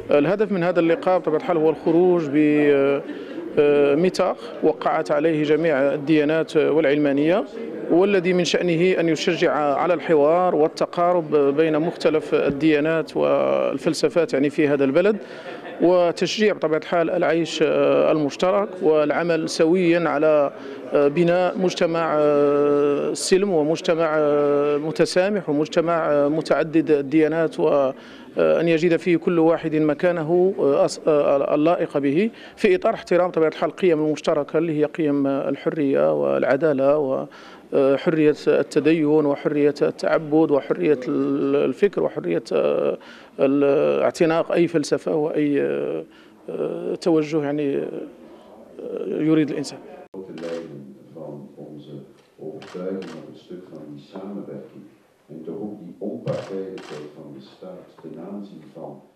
الهدف من هذا اللقاء بطبيعة الحال هو الخروج بميثاق وقعت عليه جميع الديانات والعلمانية، والذي من شأنه أن يشجع على الحوار والتقارب بين مختلف الديانات والفلسفات يعني في هذا البلد، وتشجيع بطبيعة الحال العيش المشترك والعمل سويا على بناء مجتمع سلم ومجتمع متسامح ومجتمع متعدد الديانات، وأن يجد فيه كل واحد مكانه اللائق به في إطار احترام بطبيعة الحال القيم المشتركة اللي هي قيم الحرية والعدالة وحرية التدين وحرية التعبد وحرية الفكر وحرية اعتناق أي فلسفة وأي توجه يعني يريد الإنسان. Van onze overtuiging op het stuk van die samenwerking en toch ook die onpartijdigheid van de staat ten aanzien van